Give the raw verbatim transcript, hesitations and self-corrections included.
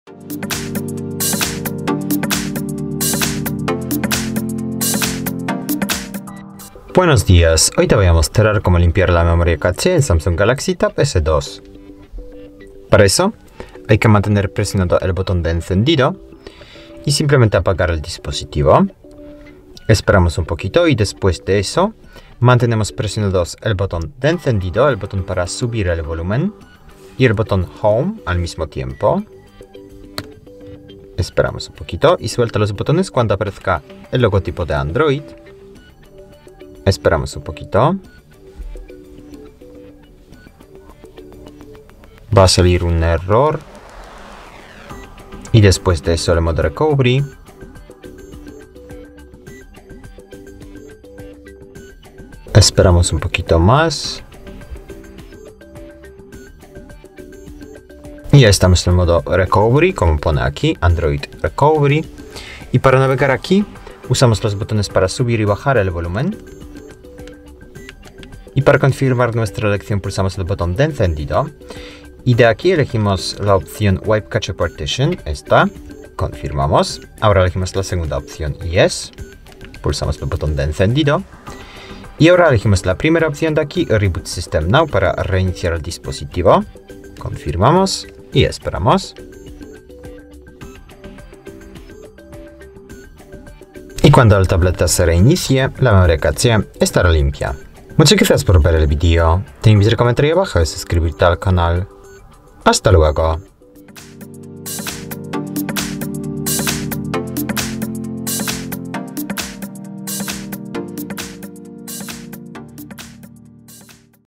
Buenos días, hoy te voy a mostrar cómo limpiar la memoria caché en Samsung Galaxy Tab S dos. Para eso, hay que mantener presionado el botón de encendido y simplemente apagar el dispositivo. Esperamos un poquito y después de eso, mantenemos presionados el botón de encendido, el botón para subir el volumen y el botón Home al mismo tiempo. Esperamos un poquito y suelta los botones cuando aparezca el logotipo de Android. Esperamos un poquito. Va a salir un error. Y después de eso el modo recovery. Esperamos un poquito más. Y ya estamos en el modo recovery, como pone aquí, Android Recovery. Y para navegar aquí, usamos los botones para subir y bajar el volumen. Y para confirmar nuestra elección pulsamos el botón de encendido. Y de aquí elegimos la opción Wipe Cache Partition, esta. Confirmamos. Ahora elegimos la segunda opción, Yes. Pulsamos el botón de encendido. Y ahora elegimos la primera opción de aquí, Reboot System Now, para reiniciar el dispositivo. Confirmamos y esperamos. Y cuando la tableta se reinicie, la memoria caché estará limpia. Muchas gracias por ver el vídeo. Te invito a comentar abajo y suscribirte al canal. Hasta luego.